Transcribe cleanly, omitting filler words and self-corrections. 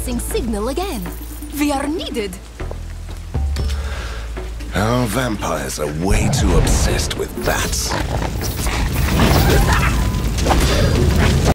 missing signal again. We are needed. Our vampires are way too obsessed with bats.